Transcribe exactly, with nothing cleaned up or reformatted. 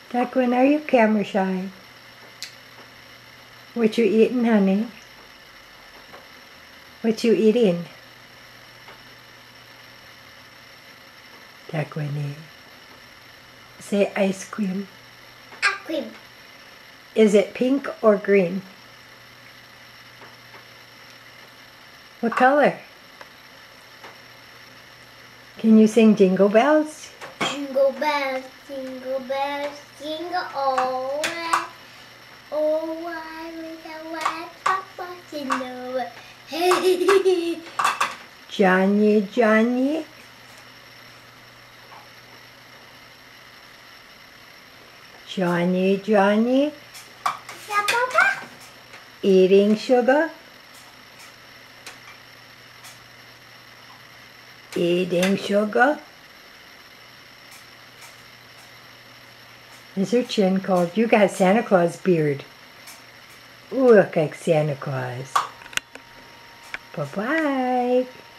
Declan, are you camera shy? What you eating, honey? What you eating? Declan, say ice cream. Ice cream. Is it pink or green? What color? Can you sing Jingle Bells? Jingle bells, jingle bells, jingle all the way. Oh, why with a white papa jingle? Hey, Johnny, Johnny. Johnny, Johnny. Papa? Eating sugar. Eating sugar. Is her chin cold? You got Santa Claus beard. Ooh, look like Santa Claus. Bye-bye.